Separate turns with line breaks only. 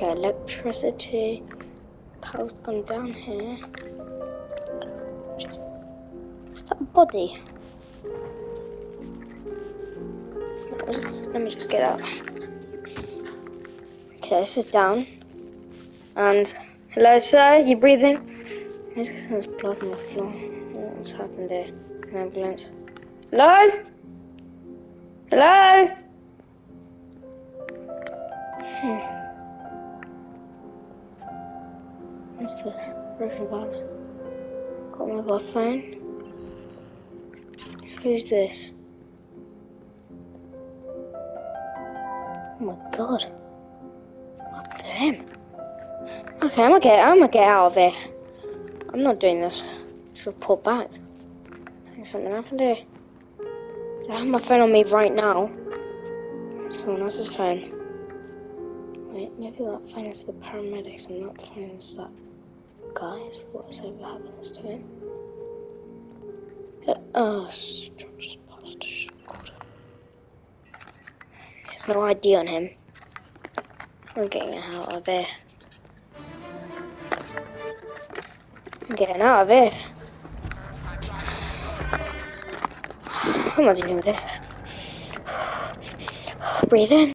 Okay, electricity. Power's gone down here. What's that body? Let me just get out. Okay, this is down. And hello, sir. You breathing? There's blood on the floor. What's happened here? An ambulance. Hello? Hello? What's this? Broken vase. Got my mobile phone. Who's this? Oh my god. What happened to him? Okay, I'm gonna get out of here. I'm not doing this. Let's report back. I think something happened here. I have my phone on me right now. Someone else's phone. Wait, maybe that phone is the paramedics and that phone is that guy's. Whatever happens to him. Oh, just passed. There's no ID on him. I'm getting out of here. I'm getting out of here. I'm not dealing with this. Breathe in.